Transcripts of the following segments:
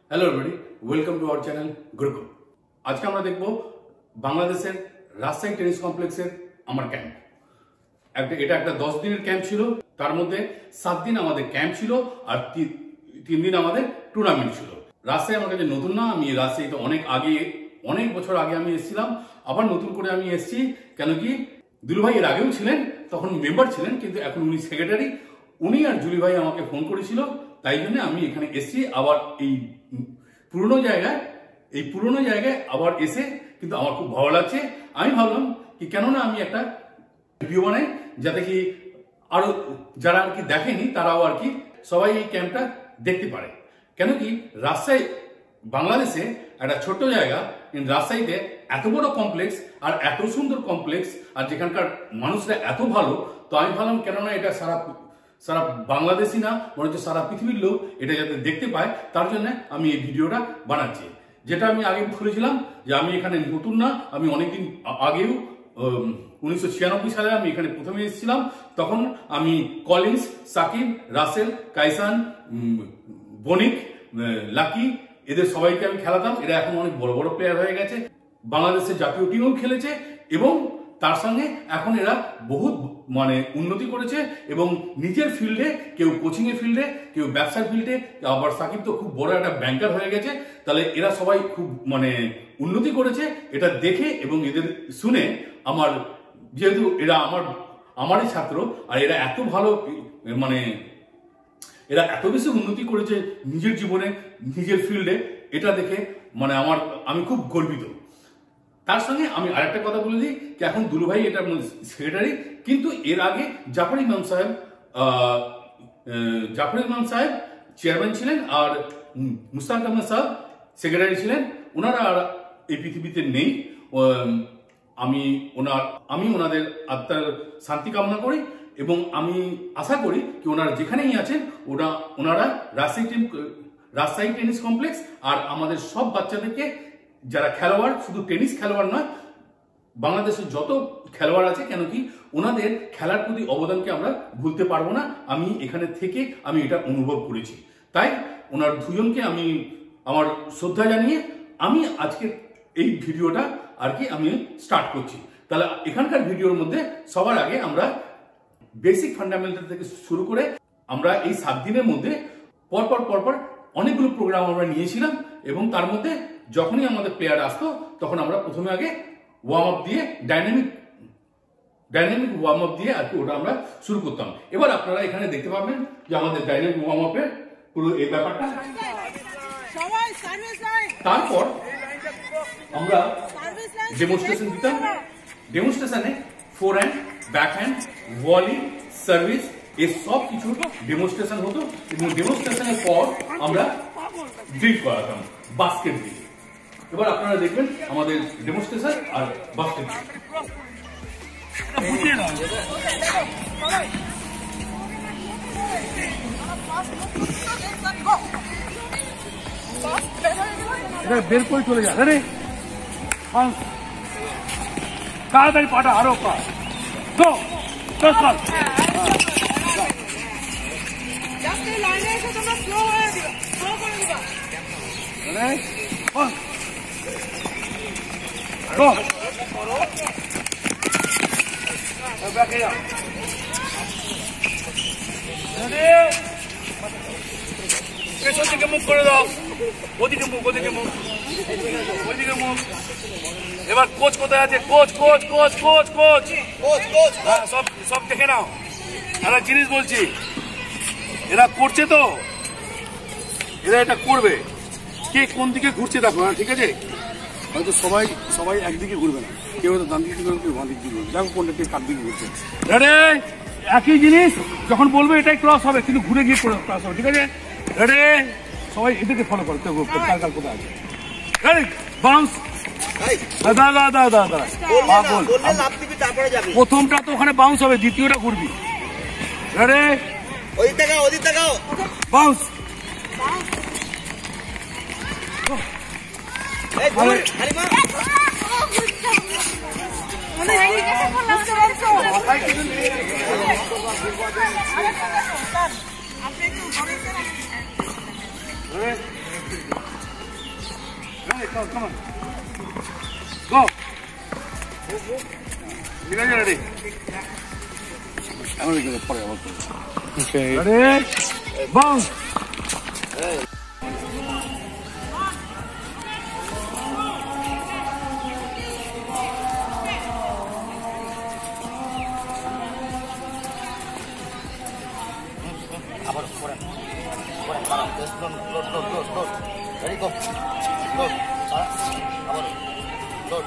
Hello everybody, welcome to our channel Gurukul. আজকে আমরা দেখব বাংলাদেশের রাজশাহী টেনিস কমপ্লেক্সের আমার ক্যাম্প। এটা একটা 10 দিনের ক্যাম্প ছিল। তার মধ্যে 7 দিন আমাদের ক্যাম্প ছিল আর 3 দিন আমাদের টুর্নামেন্ট ছিল। রাজশাহী আমার কাছে নতুন না, আমি রাজশাহীতে অনেক বছর আগে আমি এসেছিলাম, আবার নতুন করে আমি এসেছি। কেন কি দুলু ভাই এর আগেও ছিলেন, তখন মেম্বার ছিলেন, কিন্তু এখন উনি সেক্রেটারি। উনি আর জুলি ভাই আমাকে ফোন করেছিল, তাই জন্য আমি এখানে এসেছি। আবার এই পুরনো জায়গায় আবার এসে কিন্তু আমার খুব ভালো লাগছে। আমি ভাবলাম কি কেননা আমি একটা ভিডিও বানাই, যাতে কি আরো যারা আর কি দেখেনি তারাও আর কি সবাই এই ক্যাম্পটা দেখতে পারে। কেন কি রাজশাহী বাংলাদেশে একটা ছোট্ট জায়গা, কিন্তু রাজশাহীতে এত বড় কমপ্লেক্স আর এত সুন্দর কমপ্লেক্স, আর যেখানকার মানুষরা এত ভালো, তো আমি ভাবলাম কেননা এটা সারা বাংলাদেশি না, বরঞ্চ সারা পৃথিবীর লোক এটা যাতে দেখতে পায়, তার জন্য আমি এই ভিডিওটা বানাচ্ছি। যেটা আমি আগে বলেছিলাম যে আমি এখানে নতুন না, আমি অনেকদিন আগেও 1996 সালে আমি এখানে প্রথমে এসেছিলাম। তখন আমি Collins, Sakib, Russell, Kaisan, Banik, Lucky এদের সবাইকে আমি খেলাতাম। এরা এখন অনেক বড় বড় প্লেয়ার হয়ে গেছে, বাংলাদেশের জাতীয় টিমেও খেলেছে, এবং তার সঙ্গে এখন এরা বহুত উন্নতি করেছে এবং নিজের ফিল্ডে, কেউ কোচিং এর ফিল্ডে, কেউ ব্যবসার ফিল্ডে, আবার সাকিব তো খুব বড় একটা ব্যাংকার হয়ে গেছে। তাহলে এরা সবাই খুব উন্নতি করেছে। এটা দেখে এবং এদের শুনে আমার, যেহেতু এরা আমারই ছাত্র, আর এরা এত ভালো এরা এত বেশি উন্নতি করেছে নিজের জীবনে, নিজের ফিল্ডে, এটা দেখে আমি খুব গর্বিত। তার সঙ্গে আমি আরেকটা কথা বলে দিই যে এখন দুলু ভাই এটা সেক্রেটারি, কিন্তু এর আগে জাফর ইমাম সাহেব চেয়ারম্যান ছিলেন, আর মুস্তাক আহমেদ সাহেব সেক্রেটারি ছিলেন। ওনারা আর এই পৃথিবীতে নেই। আমি ওনাদের আত্মার শান্তি কামনা করি, এবং আমি আশা করি কি ওনারা যেখানেই আছেন ওনারা রাজশাহী টেনিস কমপ্লেক্স আর আমাদের সব বাচ্চাদেরকে, যারা খেলোয়াড়, শুধু টেনিস খেলোয়াড় নয়, বাংলাদেশের যত খেলোয়াড় আছে, কেন কি ওনাদের খেলার প্রতি অবদানকে আমরা ভুলতে পারবো না। আমি এখানে থেকে আমি এটা অনুভব করেছি। তাই ওনার দুজনকে আমি আমার শ্রদ্ধা জানিয়ে আমি আজকে এই ভিডিওটা আর কি আমি স্টার্ট করছি। তাহলে এখানকার ভিডিওর মধ্যে সবার আগে আমরা বেসিক ফান্ডামেন্টাল থেকে শুরু করে আমরা এই 7 দিনের মধ্যে পরপর অনেকগুলো প্রোগ্রাম আমরা নিয়েছিলাম, এবং তার মধ্যে যখনই আমাদের প্লেয়ার আসতো তখন আমরা প্রথমে আগে ওয়ার্ম আপ দিয়ে ডাইনামিক ওয়ার্ম আপ দিয়ে আর কি ওটা আমরা শুরু করতাম। এবার আপনারা এখানে দেখতে পাবেন যে আমাদের ডাইনামিক ওয়ার্ম আপের পুরো এই ব্যাপারটা। তারপর আমরা ডেমনস্ট্রেশন দিতাম। ডেমনস্ট্রেশনে ফোরহ্যান্ড, ব্যাকহ্যান্ড, ভলি, সার্ভিস, এই সব কিছু ডেমনস্ট্রেশন হতো, এবং ডেমনস্ট্রেশনের পর আমরা ড্রিল করাতাম, বাস্কেট দিয়ে। এবার আপনারা দেখবেন আমাদের ডেমনস্ট্রেশন আর বাস্কেট। বের করে চলে যা রে, তাড়াতাড়ি পাটা আরো পা তো পেছন দিকে মুখ করে দাও, ওদিকে মুখ। এবার কোচ কোথায় আছে? কোচ সব দেখে নাও। একটা জিনিস বলছি, এরা করছে তো, এরা এটা করবে, কে কোন দিকে ঘুরছে দেখো। ঠিক আছে, হয়তো সবাই একদিকে ঘুরবে না, কেউ হয়তো ডান দিকে ঘুরবে, কেউ বাঁ দিকে ঘুরবে, দেখো কোনটা কে কার দিকে ঘুরছে। রেডি? একই জিনিস যখন বলবে এটাই ক্রস হবে, কিন্তু ঘুরে গিয়ে ক্রস হবে। ঠিক আছে, রেডি? সবাই এদেরকে ফলো করো, কার কোথায় আছে। রেডি? বাউন্স। প্রথমটা তো ওখানে বাউন্স হবে, দ্বিতীয়টা ঘুরবি। Ready? Bounce. come on. Go. ঠিক আছে রেডি আমি রেডি পরে আবার ওকে রেডি বাউন্স আবার পরে কারা just load ready go load আবার লোড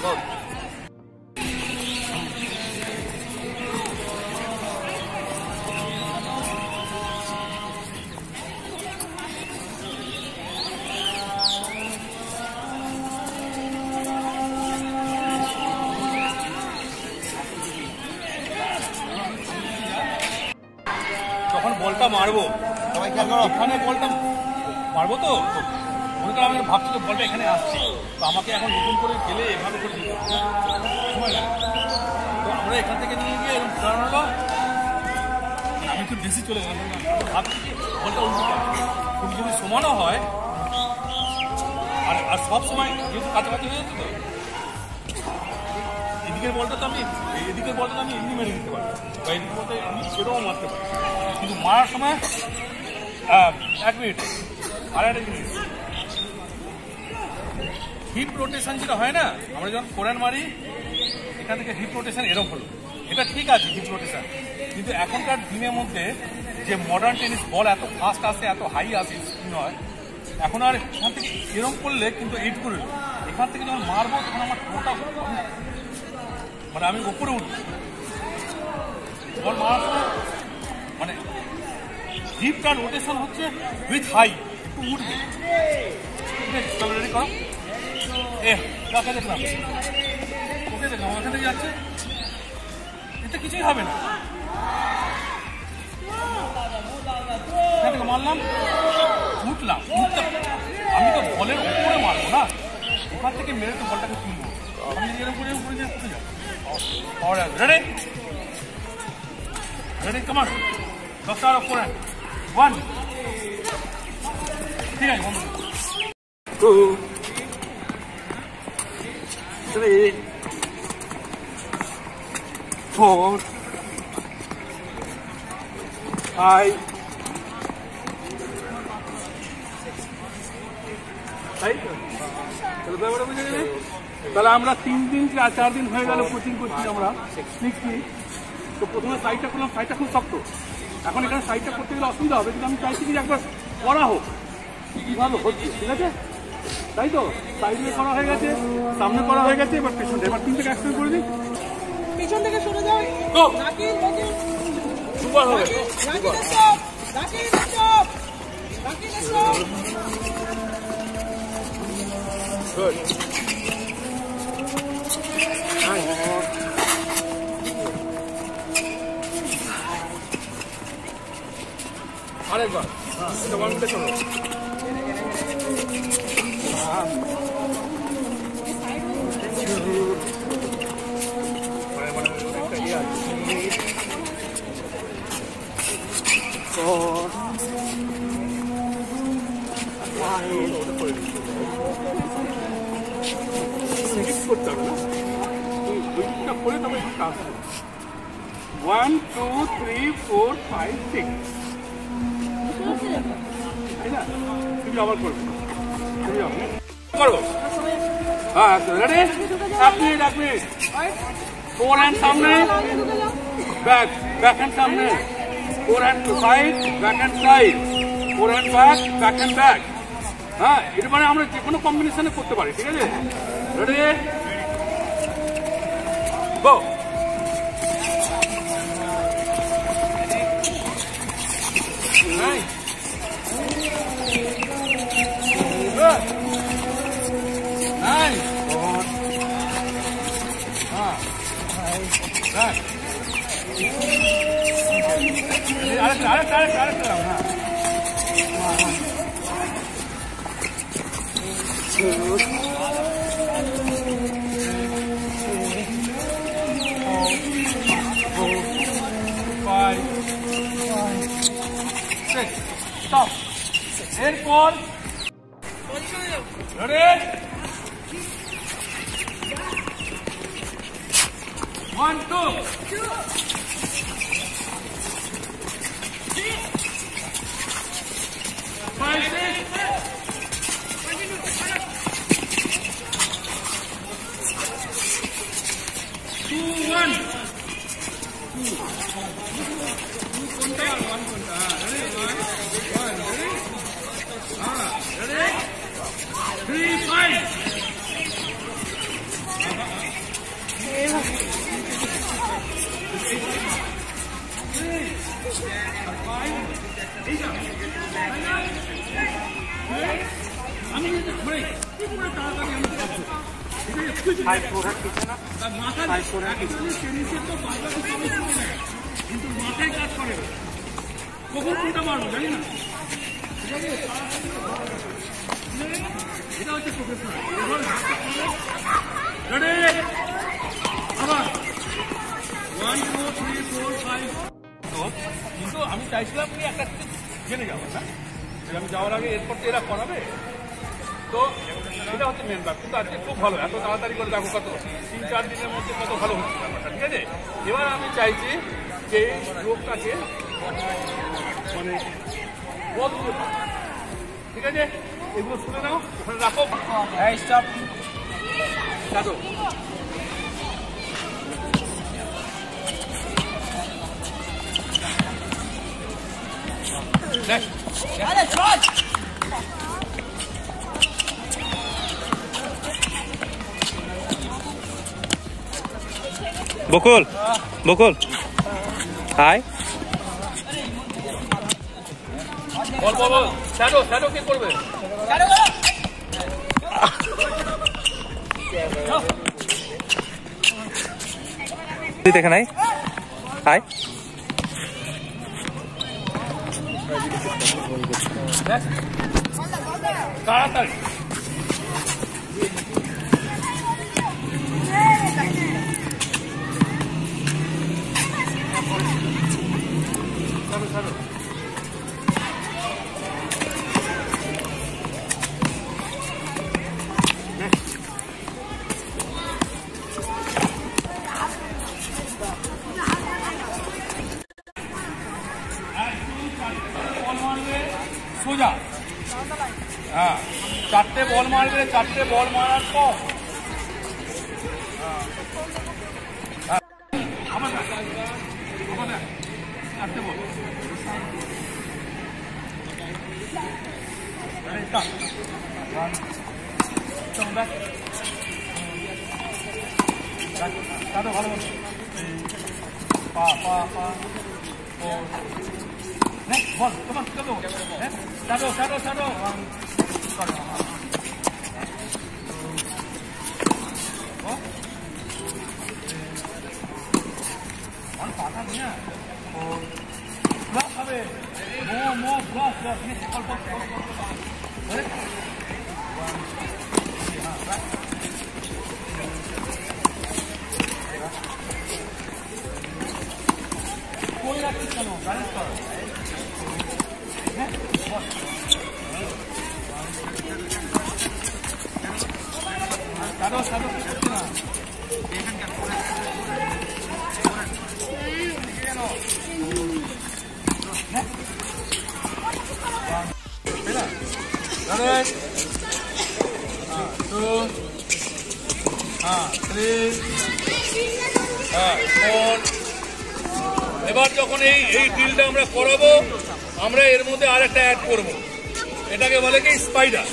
যখন বলটা মারবো এখানে বলটা মারবো তো মনে করো আমি ভাবছি যে বলটা এখানে আসছে তো আমাকে এখন নতুন করে গেলে এভাবে করে দিতে হবে সময় লাগে তো আমরা এখান থেকে নিয়ে গিয়ে এরকম ঘোরানো হলো আমি একটু বেশি চলে গেলাম ভাবছি যে বলটা উল্টো খুব যদি সমানও হয় আর সব সময় যেহেতু কাছাকাছি হয়ে যাচ্ছে তো এদিকের বলটা তো আমি এমনি মেরে দিতে পারি বা এদিকের বলটা আমি সেটাও মারতে পারি কিন্তু মারার সময় 1 মিনিট আর একটা জিনিস হিপ রোটেশন যেটা হয় না আমরা যখন কোরআন মারি এখান থেকে হিপ রোটেশন এরকম হলো এটা ঠিক আছে হিপ রোটেশন কিন্তু এখনকার দিনের মধ্যে যে মডার্ন টেনিস বল এত ফাস্ট আসে এত হাই আসে স্পিন হয় এখন আর এখান থেকে এরকম করলে কিন্তু এইট করে এখান থেকে যখন মারবো তখন আমার টোটা মানে আমি উপরে উঠবো বল মারার সময় মানে হিপটা রোটেশন হচ্ছে উইথ হাই একটু উঠবে ঠিক আছে চলো রেডি করো কাকে দেখলাম ওকে দেখলাম ওখান থেকে যাচ্ছে এতে কিছুই হবে না এখান থেকে মারলাম উঠলাম আমি তো বলের উপরে মারবো না ওখান থেকে মেরে তো বলটাকে তুলবো আমি এরকম করে উপরে দিয়ে উঠে যাবো রেডি রেডি কামান 10 আর 4 1 ঠিক আছে 2 3 4 5 তাহলে আমরা 3 দিন 4 দিন হয়ে গেল কোচিং করছি আমরা শিখছি তো প্রথমে সাইডটা করলাম সাইডটা খুব শক্ত এখন এখানে সাইডটা করতে গেলে অসুবিধা হবে কিন্তু আমি চাইছি কি একবার করা হোক কীভাবে হচ্ছে ঠিক আছে তাই তো সাইডে করা হয়ে গেছে সামনে করা হয়ে গেছে এবার পেছন এবার 3 থেকে একসাথে করে দিই পিছন থেকে সরে যাও তো নাকিল সুপার হবে নাকিল স্টপ নাকিল স্টপ নাকিল স্টপ গুড আরেকবার এটা 1 মিনিট চলো করতে হবে না ওইটা করে তবে একটু কাজ 1 2 3 4 5 6 তাই না তুমি আবার করবে তুমি করো হ্যাঁ রেডি এক মিনিট 4 হ্যান্ড সামনে ব্যাক হ্যান্ড সামনে 4 hand to side back hand side 4 hand back hand back হ্যাঁ এটা মানে আমরা যে কোনো কম্বিনেশনে করতে পারি ঠিক আছে রেডি গো আরেকটা হ্যাঁ এরপর Ready? 1, 2. 5, 6. 2, 1. 3, 5. কিন্তু মাথায় কাজ করে কখন কোনটা মারবো জানি না এটা হচ্ছে প্রফেশনাল রেডি আবার 1 2 3 4 5 কিন্তু আমি চাইছিলাম কি একটা জেনে যাবো না আমি যাওয়ার আগে এরপর তো এরা করাবে তো এটা হচ্ছে মেন ব্যাপার কিন্তু আজকে খুব ভালো এত তাড়াতাড়ি করে দেখো কত 3-4 দিনের মধ্যে কত ভালো হচ্ছে ব্যাপারটা ঠিক আছে এবার আমি চাইছি যে এই রোগটাকে মানে বদলে ঠিক আছে এগুলো শুনে নাও ওখানে রাখো স্টপ কাটো Bakul Bakul high ball ball ball shadow shadow কি করবে দেখে নাই হাই তাড়াতাড়ি সোজা হ্যাঁ 4টে বল মারবে 4টে বল মারার পর আমার 4টে বল ভালো পা পা পা Next, ball. Come on, come on. Next, shadow, shadow, shadow. One pata niya. Block habe. More, block. Next, ball. Correct. कोई रखी चलो बैलेंस करो shadow shadow করতে না এবার যখন এই ডিলটা আমরা করাবো আমরা এর মধ্যে আর একটা অ্যাড করবো এটাকে বলে কি স্পাইডার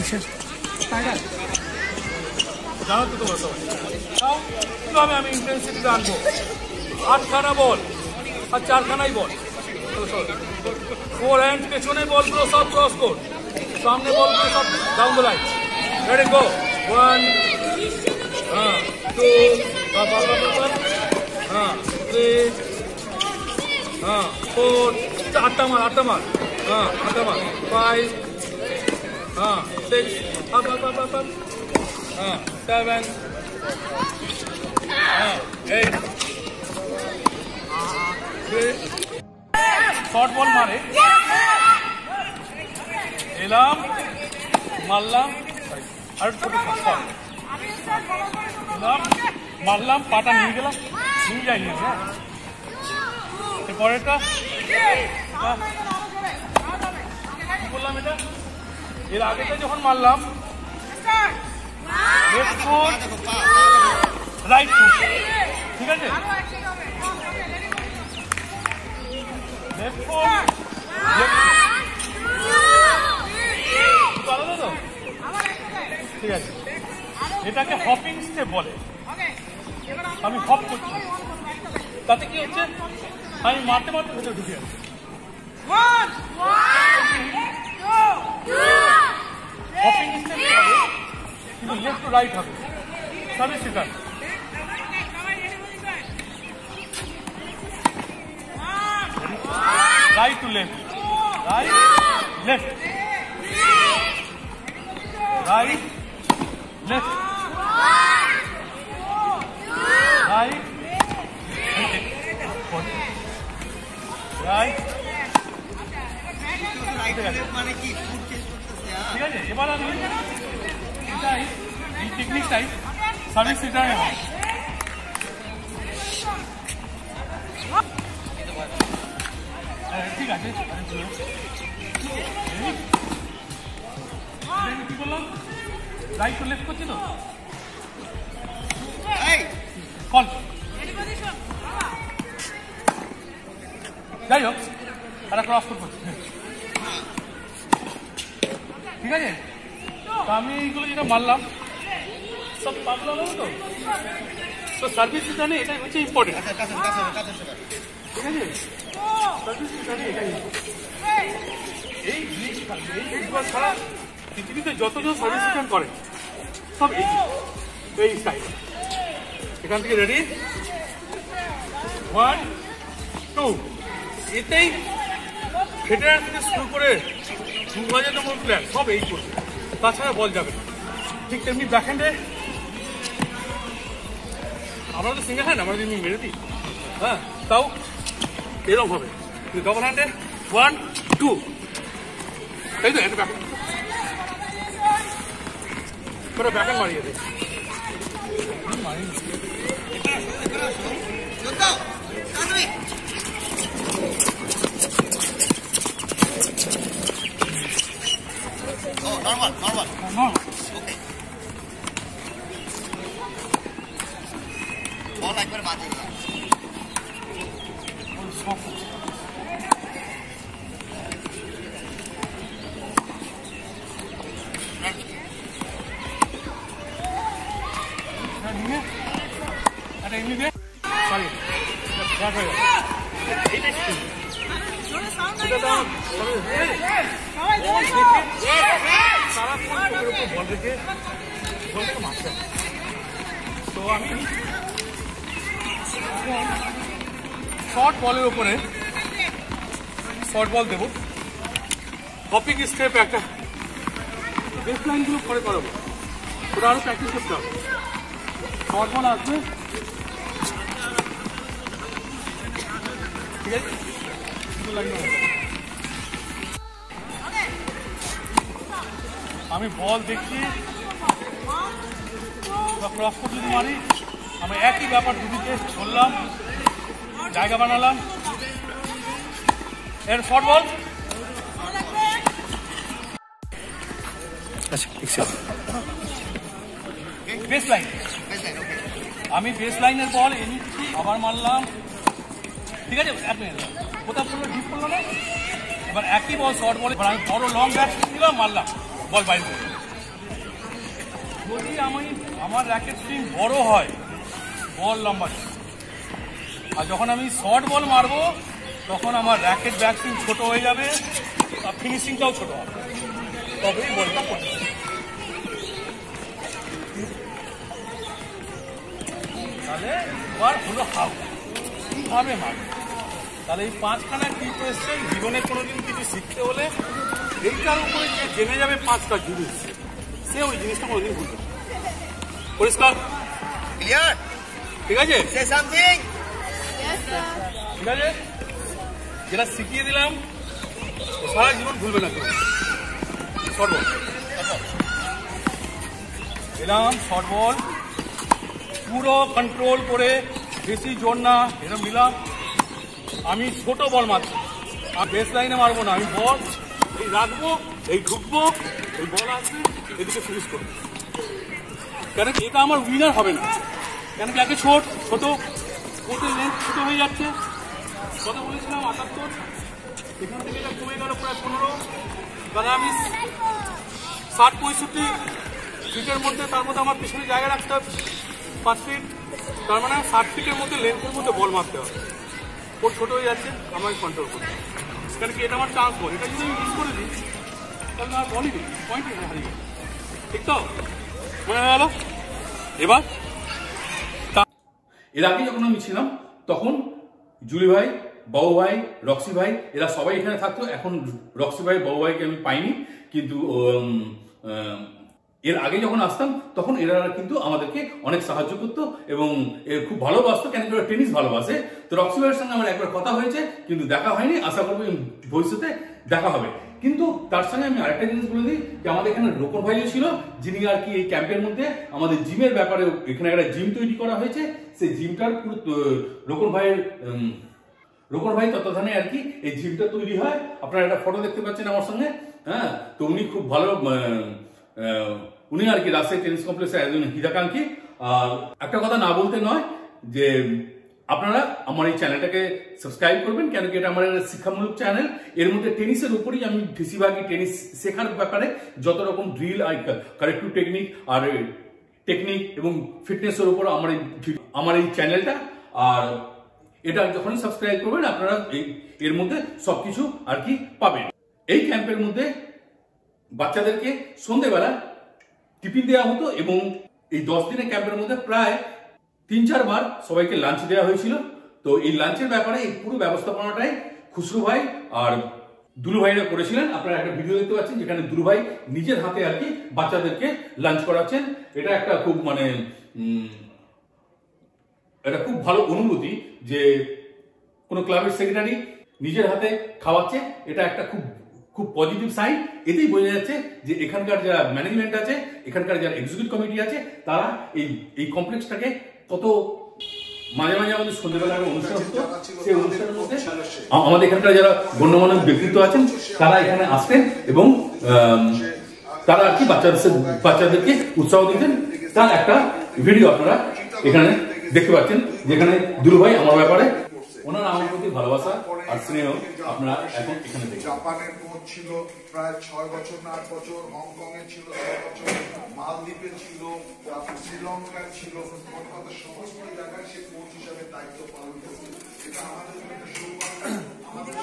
জানো তো তোমরা সবাই কিভাবে আমি ইন্টেন্সিটিটা আনবো 8খানা বল আর 4খানাই বল 4 হ্যান্ড পেছনে বলগুলো সব ক্রস কোড সামনে বলগুলো সব down the line ready go 1 2 3 4 8টা মার 5 6 up 7 8 শর্ট বল মারে এলাম মারলাম, আর ছোট শট মারলাম, পাটা নিয়ে গেলাম, নিয়ে যাইনি। হ্যাঁ, এরপরেরটা কি বললাম, এটা এর আগেটা যখন মারলাম লেফট ফুট রাইট ফুট, ঠিক আছে, লেফট ফুট আলাদা তো, ঠিক আছে। এটাকে হপিং স্টেপ বলে। আমি হপ করছি, তাতে কি হচ্ছে, আমি মারতে মারতে ভেতরে ঢুকে যাচ্ছি। হপিং স্টেপ হবে, কিন্তু লেফট টু রাইট হবে, service return. Right to left, right left, right left, right right, ঠিক আছে। এবার আমি এটাই, এই টেকনিকটাই সার্ভিস রিটার্নে হয়। ঠিক আছে, কি বললাম, রাইট টু লেফট করছি তো, কল যাই হোক, একটা ক্রস করছি, ঠিক আছে। তো আমি এইগুলো যেটা মারলাম সব পাবলাম তো সার্ভিস রিটার্নে এটাই হচ্ছে ইম্পর্টেন্ট, ঠিক আছে। সার্ভিস রিটার্নে এটাই এই জিনিসগুলো ছাড়া পৃথিবীতে যতজন সার্ভিস রিটার্ন করে সব এই স্টাইল। এখান থেকে রেডি, 1 2, এতেই ফেডারেল থেকে শুরু করে 2000 নম্বর প্লেয়ার সব এই করছে, তাছাড়া বল যাবে না। ঠিক তেমনি ব্যাকহ্যান্ডে আমরা তো সিঙ্গেল হ্যান্ড, আমরা যদি মেরে দিই, হ্যাঁ, তাও এরকম হবে। কিন্তু ডবল হ্যান্ডে 1 2, তাই তো, একটা ব্যাকহ্যান্ড করে ব্যাকহ্যান্ড মারিয়ে দেয়। Normal. Okay. Ball একবার বাজে গেল। সরি, বল রেখে বলকে মারতে। তো আমি শর্ট বলের উপরে শর্ট বল দেবো, হপিং স্টেপ একটা বেস লাইনগুলো পরে করাবো, ওটা আরো প্র্যাকটিস করতে হবে। শর্ট বল আসবে, ঠিক আছে, আমি বল দেখি ক্রস করে যদি মারি, আমি একই ব্যাপার দুদিকে ধরলাম, জায়গা বানালাম, এর শর্ট বল। বেস লাইন, আমি বেস লাইনের বল এনেছি, আবার মারলাম, ঠিক আছে, 1 মিনিট কোথাও পড়লো, ডিপ করলো না। এবার একই বল শর্ট বলে আমি বড় লং ব্যাট দিলাম, মারলাম, বল বাইরে করলাম। যদি আমার র্যাকেট সুইং বড় হয়, বল লম্বা, আর যখন আমি শর্ট বল মারবো তখন আমার র্যাকেট ব্যাক সুইং ছোট হয়ে যাবে আর ফিনিশিংটাও ছোট হবে, তবেই বলটা পড়ে। তাহলে এবার হলো হাফ, কিভাবে মারবে। তাহলে এই 5খানা কি কোয়েশ্চেন জীবনে কোনোদিন কিছু শিখতে হলে এইটার উপরে যে জেনে যাবে 5টা জিনিস, সে ওই জিনিসটা কোনোদিন ভুলবে। পরিষ্কার, ক্লিয়ার, ঠিক আছে, সে সামথিং, ঠিক আছে। যেটা শিখিয়ে দিলাম সারা জীবন ভুলবে না, শর্ট বল। এরম শর্ট বল পুরো কন্ট্রোল করে, বেশি জোর না, এরকম নিলাম। আমি ছোট বল মারছি, আর বেস লাইনে মারবো না, আমি বল এই রাখবো, এই ঢুকবো, এই বল আসবে, এদিকে ফিনিশ করবো। কেন কি এটা আমার উইনার হবে না, কেন কি একে ছোট কোর্টের লেন্থ ছোট হয়ে যাচ্ছে। কথা বলেছিলাম 78, এখান থেকে এটা কমে গেল প্রায় 15, কারণ আমি 60-65 ফিটের মধ্যে, তার মধ্যে আমার পিছনে জায়গা রাখতে হবে 5 ফিট, তার মানে 60 ফিটের মধ্যে লেন্থের মধ্যে বল মারতে হবে। কোর্ট ছোট হয়ে যাচ্ছে, আমাকে কন্ট্রোল করতে হবে। কেন কি এটা আমার চান্স বল, এটা যদি আমি মিস করে দিই তাহলে আমার বলই নেই, পয়েন্ট হারিয়ে গেল। ঠিক তো মনে হয়ে গেল। এবার এর আগে যখন আমি ছিলাম তখন জুলি ভাই, বাবু ভাই, রক্সি ভাই এরা সবাই এখানে থাকতো। এখন রক্সি ভাই, বাবু ভাইকে আমি পাইনি, কিন্তু এর আগে যখন আসতাম তখন এরা কিন্তু আমাদেরকে অনেক সাহায্য করতো এবং খুব ভালোবাসতো, কেন কি টেনিস ভালোবাসে। তো রক্সি ভাইয়ের সঙ্গে আমার একবার কথা হয়েছে, কিন্তু দেখা হয়নি। আশা করবো ভবিষ্যতে দেখা হবে। কিন্তু তার সঙ্গে আমি আরেকটা জিনিস বলে দিই যে আমাদের এখানে রোকন ভাইও ছিল, যিনি আর কি এই ক্যাম্পের মধ্যে আমাদের জিমের ব্যাপারে, এখানে একটা জিম তৈরি করা হয়েছে, সেই জিমটার পুরো রোকন ভাই তত্ত্বাবধানে আর কি এই জিমটা তৈরি হয়। আপনারা একটা ফটো দেখতে পাচ্ছেন আমার সঙ্গে। হ্যাঁ, তো উনি খুব ভালো, উনি আর কি রাজশাহী টেনিস কমপ্লেক্সের একজন হিতাকাঙ্ক্ষী। আর একটা কথা না বলতে নয় যে আপনারা আমার এই চ্যানেলটাকে সাবস্ক্রাইব করবেন, কেন কি এটা আমার শিক্ষামূলক চ্যানেল। এর মধ্যে টেনিসের উপরই আমি বেশিরভাগই টেনিস শেখার ব্যাপারে যত রকম ড্রিল আর কারেক্টিভ টেকনিক আর টেকনিক এবং ফিটনেসের উপর আমার এই চ্যানেলটা। আর এটা যখনই সাবস্ক্রাইব করবেন আপনারা এর মধ্যে সবকিছু আর কি পাবেন। এই ক্যাম্পের মধ্যে বাচ্চাদেরকে সন্ধ্যেবেলা টিফিন দেওয়া হতো এবং এই 10 দিনের ক্যাম্পের মধ্যে প্রায় 3-4 বার সবাইকে লাঞ্চ দেওয়া হয়েছিল। তো এই লাঞ্চের ব্যাপারে এই পুরো ব্যবস্থাপনাটাই খুসরু ভাই আর দুলু ভাইরা করেছিলেন। আপনারা একটা ভিডিও দেখতে পাচ্ছেন যেখানে দুলু ভাই নিজের হাতে আর কি বাচ্চাদেরকে লাঞ্চ করাচ্ছেন। এটা একটা খুব এটা খুব ভালো অনুভূতি যে কোনো ক্লাবের সেক্রেটারি নিজের হাতে খাওয়াচ্ছে। এটা একটা খুব পজিটিভ সাইন। এতেই বোঝা যাচ্ছে যে এখানকার যারা ম্যানেজমেন্ট আছে, এখানকার যারা এক্সিকিউটিভ কমিটি আছে, তারা এই কমপ্লেক্সটাকে কত মাঝে মাঝে আমাদের সন্ধ্যেবেলা অনুষ্ঠান হতো, সেই অনুষ্ঠানের মধ্যে আমাদের এখানকার যারা গণ্যমান্য ব্যক্তিত্ব আছেন তারা এখানে আসতেন এবং তারা আর কি বাচ্চাদেরকে উৎসাহ দিতেন। তার একটা ভিডিও আপনারা এখানে দেখতে পাচ্ছেন, যেখানে দুলু ভাই আমার ব্যাপারে ওনার আমার প্রতি ভালোবাসা আর স্নেহ আপনারা এখন এখানে দেখেন। জাপানের কোচ ছিল প্রায় 6 বছর না 8 বছর, হংকং এ ছিল 6 বছর, মালদ্বীপে ছিল, শ্রীলঙ্কায় ছিল, কলকাতার সমস্ত জায়গায় সে কোচ হিসাবে দায়িত্ব পালন করছে। এটা আমাদের জন্য একটা সৌভাগ্য। আমাদের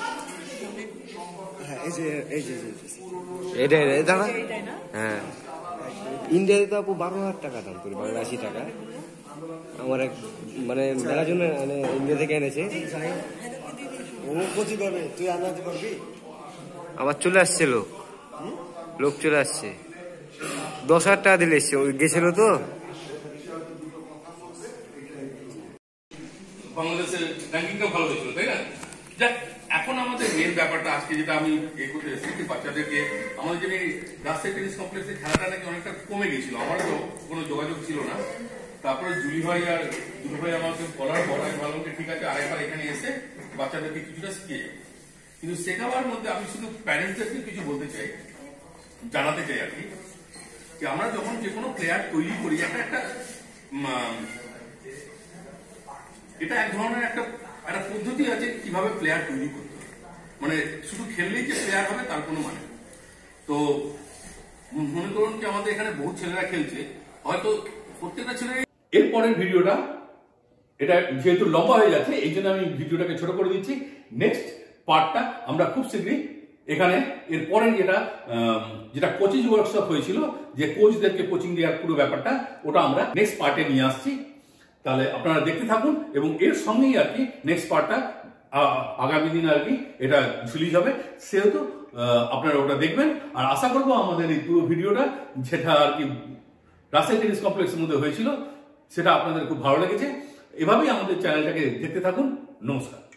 হ্যাঁ, ইন্ডিয়াতে তো আপু 12,000 টাকা দাম করে, 82 টাকা। আমার এক মানে মেলার জন্য ইন্ডিয়া থেকে এনেছে। আবার চলে আসছে লোক চলে আসছে, 10,000 টাকা দিলে এসছে, ওই গেছিল তো। বাংলাদেশের র্যাঙ্কিংটা ভালো হয়েছিল, তাই না? যাক, এখন আমাদের মেন ব্যাপারটা আজকে যেটা আমি করতে এসেছি, বাচ্চাদেরকে আমাদের যে রাজশাহী টেনিস কমপ্লেক্সে খেলাটা নাকি অনেকটা কমে গেছিল, আমারও কোনো যোগাযোগ ছিল না। তারপরে জুলি ভাই আর দুলু ভাই আমাকে বলার পর আমি বললাম ঠিক আছে আরেকবার এখানে এসে বাচ্চাদেরকে কিছুটা শিখিয়ে যাবো। কিন্তু শেখাবার মধ্যে আমি শুধু প্যারেন্টসদেরকে কিছু বলতে চাই, জানাতে চাই আর কি, যে আমরা যখন যে কোনো প্লেয়ার তৈরি করি এটা এক ধরনের একটা পদ্ধতি আছে কিভাবে প্লেয়ার তৈরি করতে হবে। মানে শুধু খেললেই যে প্লেয়ার হবে তার কোনো মানে। তো মনে করুন যে আমাদের এখানে বহু ছেলেরা খেলছে, হয়তো প্রত্যেকটা ছেলে। এরপরের ভিডিওটা এটা যেহেতু লম্বা হয়ে যাচ্ছে এই জন্য আমি ভিডিওটাকে ছোট করে দিচ্ছি। নেক্সট পার্টটা আমরা খুব শীঘ্রই এখানে এরপরে যেটা কোচিং ওয়ার্কশপ হয়েছিল, যে কোচদেরকে কোচিং দেওয়ার পুরো ব্যাপারটা, ওটা আমরা নেক্সট পার্টে নিয়ে আসছি। তাহলে আপনারা দেখতে থাকুন এবং এর সঙ্গেই আর কি নেক্সট পার্টটা আগামী দিন আর কি এটা ঝুলি যাবে, সেহেতু আপনারা ওটা দেখবেন। আর আশা করবো আমাদের এই পুরো ভিডিওটা যেটা আর কি রাজশাহী টেনিস কমপ্লেক্সের মধ্যে হয়েছিল সেটা আপনাদের খুব ভালো লেগেছে। এভাবেই আমাদের চ্যানেলটাকে দেখতে থাকুন। নমস্কার।